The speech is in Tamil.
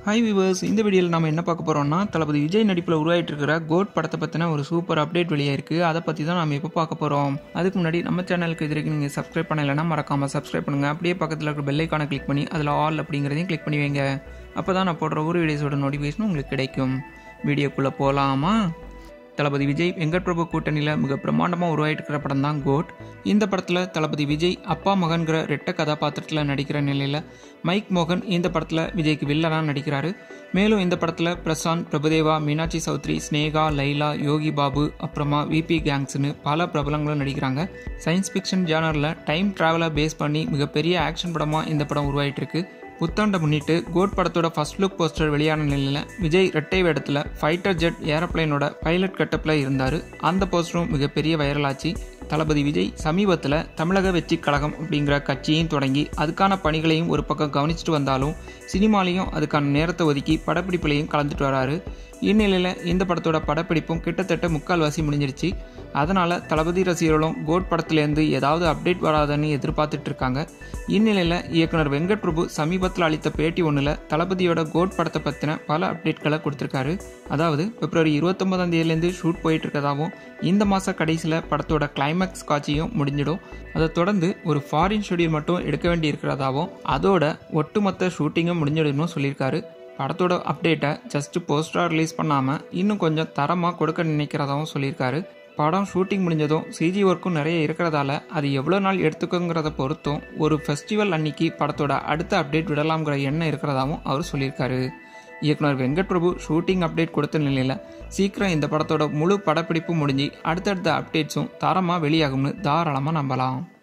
ஹாய் வியூவர்ஸ், இந்த வீடியோவில் நம்ம என்ன பார்க்க போகிறோம்னா தளபதி விஜய் நடிப்பில் உருவாகிட்டு இருக்கிற கோட் படத்தை பற்றின ஒரு சூப்பர் அப்டேட் வெளியாயிருக்கு. அதை பற்றி தான் நம்ம இப்போ பார்க்க போகிறோம். அதுக்கு முன்னாடி நம்ம சேனலுக்கு இது வரைக்கும் நீங்கள் சப்ஸ்கிரைப் பண்ணலைன்னா மறக்காமல் சப்ஸ்கிரைப் பண்ணுங்கள். அப்படியே பக்கத்தில் இருக்கிற பெல் ஐக்கானை கிளிக் பண்ணி அதில் ஆல் அப்படிங்கிறதையும் கிளிக் பண்ணி வைங்க. அப்போ தான் நான் போடுற ஒரு வீடியோஸோட நோட்டிஃபிகேஷன் உங்களுக்கு கிடைக்கும். வீடியோக்குள்ளே போகலாமா? தளபதி விஜய் வெங்கட் பிரபு கூட்டணியில் மிக பிரம்மாண்டமாக உருவாகிட்டு இருக்கிற படம் தான் கோட். இந்த படத்தில் தளபதி விஜய் அப்பா மகன்கிற ரெட்ட கதாபாத்திரத்தில் நடிக்கிற நிலையில் மைக் மோகன் இந்த படத்தில் விஜய்க்கு வில்லனாக நடிக்கிறாரு. மேலும் இந்த படத்தில் பிரசாந்த், பிரபுதேவா, மீனாட்சி சௌத்ரி, ஸ்னேகா, லைலா, யோகி பாபு, அப்புறமா விபி கேங்ஸ்னு பல பிரபலங்களும் நடிக்கிறாங்க. சயின்ஸ் ஃபிக்ஷன் ஜானரில் டைம் டிராவலை பேஸ் பண்ணி மிகப்பெரிய ஆக்ஷன் படமாக இந்த படம் உருவாகிட்டு இருக்கு. புத்தாண்டை முன்னிட்டு கோட் படத்தோட ஃபர்ஸ்ட் லுக் போஸ்டர் வெளியான நிலையில் விஜய் ரெட்டை வேடத்தில் ஃபைட்டர் ஜெட் ஏரோப்ளைனோட பைலட் கட்டப்பில் இருந்தார். அந்த போஸ்டரும் மிகப்பெரிய வைரலாச்சு. தளபதி விஜய் சமீபத்தில் தமிழக வெற்றி கழகம் அப்படிங்கிற கட்சியையும் தொடங்கி அதுக்கான பணிகளையும் ஒரு பக்கம் கவனிச்சுட்டு வந்தாலும் சினிமாலையும் அதுக்கான நேரத்தை ஒதுக்கி படப்பிடிப்புலையும் கலந்துட்டு வராரு. இந்நிலையில் இந்த படத்தோட படப்பிடிப்பும் கிட்டத்தட்ட முக்கால்வாசி முடிஞ்சிருச்சு. அதனால் தளபதி ரசிகர்களும் கோட் படத்துலேருந்து ஏதாவது அப்டேட் வராதுன்னு எதிர்பார்த்துட்டு இருக்காங்க. இந்நிலையில் இயக்குனர் வெங்கட் பிரபு சமீபத்தில் அளித்த பேட்டி ஒன்றில் தளபதியோட கோட் படத்தை பற்றின பல அப்டேட்களை கொடுத்துருக்காரு. அதாவது பிப்ரவரி 29ஆம் தேதியிலேருந்து ஷூட் போயிட்டு இருக்கதாகவும் இந்த மாத கடைசியில் படத்தோட கிளைமேக்ஸ் காட்சியும் முடிஞ்சிடும். அதை தொடர்ந்து ஒரு ஃபாரின் ஷெட்யூல் மட்டும் எடுக்க வேண்டி இருக்கிறதாகவும் அதோட ஒட்டுமொத்த ஷூட்டிங்கும் முடிஞ்சிடும்னு சொல்லியிருக்காரு. படத்தோட அப்டேட்டை ஜஸ்ட் போஸ்டராக ரிலீஸ் பண்ணாமல் இன்னும் கொஞ்சம் தரமாக கொடுக்க நினைக்கிறதாகவும் சொல்லியிருக்காரு. படம் ஷூட்டிங் முடிஞ்சதும் சிஜி ஒர்க்கும் நிறைய இருக்கிறதால அது எவ்வளோ நாள் எடுத்துக்கோங்கிறத பொறுத்தும் ஒரு ஃபெஸ்டிவல் அன்னைக்கு படத்தோட அடுத்த அப்டேட் விடலாம்ங்கிற எண்ணம் இருக்கிறதாகவும் அவர் சொல்லியிருக்காரு. இயக்குனர் வெங்கட் பிரபு ஷூட்டிங் அப்டேட் கொடுத்த நிலையில் சீக்கிரம் இந்த படத்தோட முழு படப்பிடிப்பு முடிஞ்சு அடுத்தடுத்த அப்டேட்ஸும் தரமாக வெளியாகும்னு தாராளமாக நம்பலாம்.